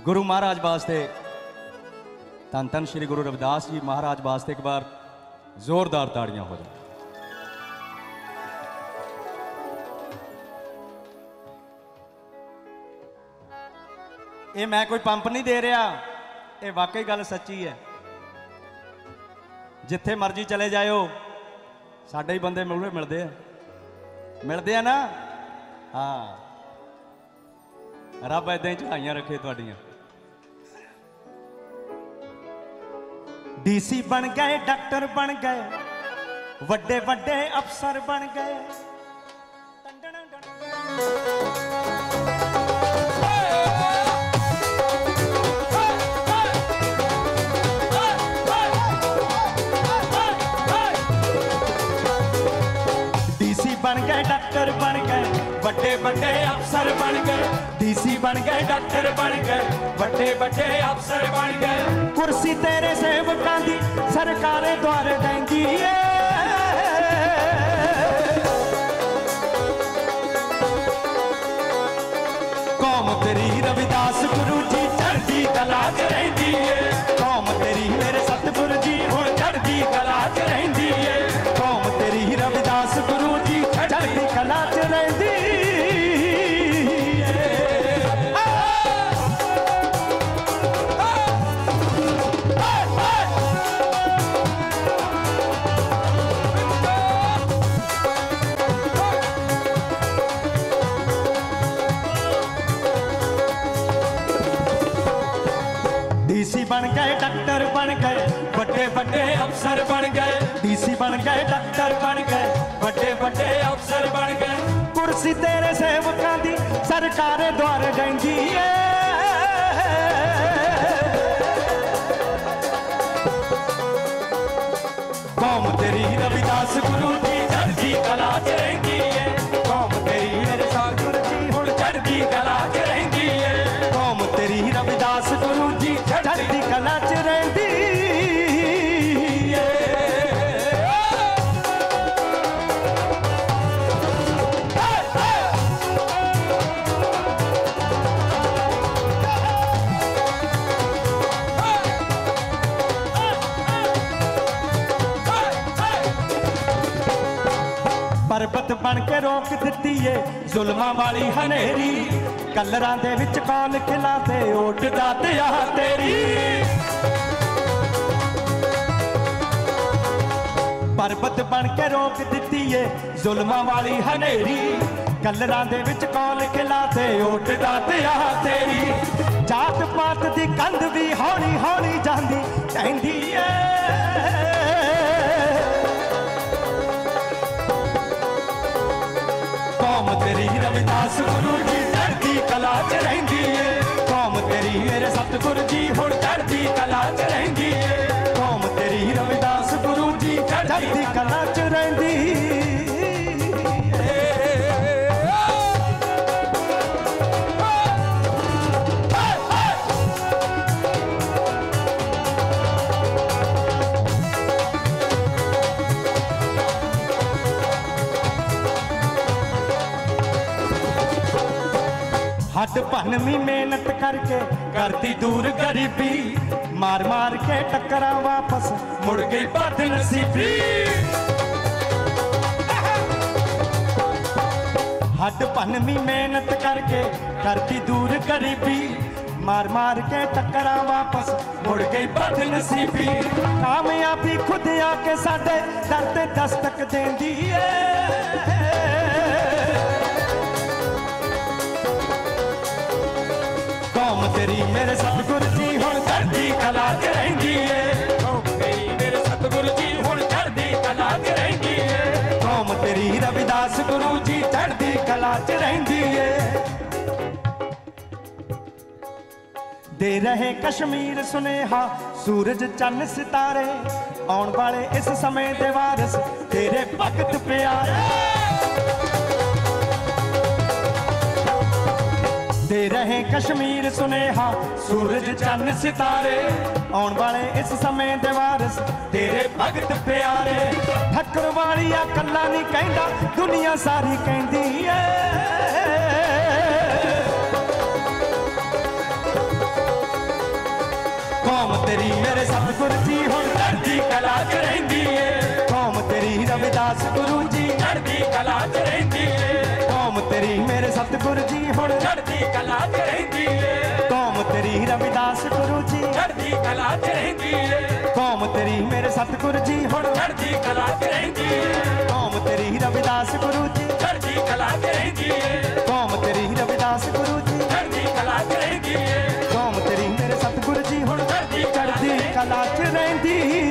गुरु महाराज वास्ते, धन धन श्री गुरु रविदास जी महाराज वास्ते एक बार जोरदार ताड़ियां हो जाए। ये मैं कोई पंप नहीं दे रहा, ये वाकई गल सच्ची है। जिथे मर्जी चले जाओ साडे ही बंदे मिलते हैं ना। हाँ, रब ऐदा ही चढ़ाइयां रखे तुहाडियां। डीसी बन गए, डॉक्टर बन गए, वड्डे वड्डे अफसर बन गए। डीसी बन गए, डॉक्टर बन गए, वड्डे वड्डे अफसर बन गए। डीसी बन गए, डॉक्टर बन गए, वड्डे वड्डे अफसर बन गए। कुर्सी तेरे सेवकां दी सरकारे द्वारे देंगी है। कौम तेरी रविदास गुरु जी चढ़दी कला च रहिंदी है। कौम तेरी मेरे सतगुरु जी हुण चढ़दी कला च रहिंदी है। कौम तेरी रविदास गुरु जी चढ़दी कला च रहिंदी। डीसी बन गए, डॉक्टर बन गए, वड्डे वड्डे अफसर बन गए। डीसी बन गए, डॉक्टर बन गए, वड्डे वड्डे अफसर बन गए। कुर्सी तेरे सेवकां दी सरकारे द्वारे देंदी है। कौम तेरी रविदास गुरु जी चढ़दी कला च रहिंदी है। कौम तेरी मेरे सतगुरु जी हुण चढ़दी कला च रहिंदी है। कौम तेरी रविदास गुरु जी चढ़दी कला च रहिंदी है। पर्वत बन के रोक दिती है जुल्मां वाली हनेरी। कलरां दे विच कौन खिलाते ओट दाते आ तेरी। पर्वत बन के रोक दिती है जुल्मां वाली हनेरी। कलरां दे विच कौन खिलाते ओट दाते आ तेरी। जात पात दी कंध भी हौली हौली जांदी कहंदी है। कौम तेरी रविदास गुरु जी चढ़दी कला च रहिंदी है। कौम तेरी मेरे सतगुरु जी हुण चढ़दी कला च रहिंदी है। कौम तेरी रविदास गुरु जी चढ़दी कला च रहिंदी है। हट भनवी मेहनत करके करती दूर गरीबी। मार मार के टक्करा वापस मुड़ गई बदनसीबी। हट भनवी मेहनत करके करती दूर गरीबी। मार मार के टक्करा वापस मुड़ गई बदनसीबी। कामयाबी खुद आके साडे दर ते दस्तक देंदी है। कौम तेरी मेरे सतगुरु जी हुण चढ़दी कला च रहिंदी है। कौम तेरी मेरे सतगुरु जी हुण चढ़दी कला च रहिंदी है। कौम तेरी रविदास गुरु जी चढ़दी कला च रहिंदी है। दे रहे कश्मीर सुनेहा सूरज चन्न सितारे। आउण वाले इस समय दे वारिस तेरे भगत प्यारे। दे रहे कश्मीर सुनेहा सूरज चन्न सितारे। आउण वाले इस समय दे वारिस तेरे भगत प्यारे। ठक्कर वालिया कल्ला नहीं कहंदा दुनिया सारी कहंदी है। कौम तेरी मेरे सतगुरु जी हुण चढ़दी कला च रहिंदी है। कौम तेरी रविदास गुरु जी चढ़दी कला च रहिंदी है। कौम तेरी मेरे सतगुरु जी हुण चढ़दी कला च रहिंदी है। कौम तेरी रविदास गुरु जी चढ़दी कला च रहिंदी है। कौम तेरी मेरे सतगुरु जी हुण चढ़दी कला च रहिंदी है। कौम तेरी रविदास गुरु जी चढ़दी कला च रहिंदी है। कौम तेरी रविदास गुरु जी चढ़दी कला च रहिंदी है। कौम तेरी मेरे सतगुरु जी हुण चढ़दी कला च रहिंदी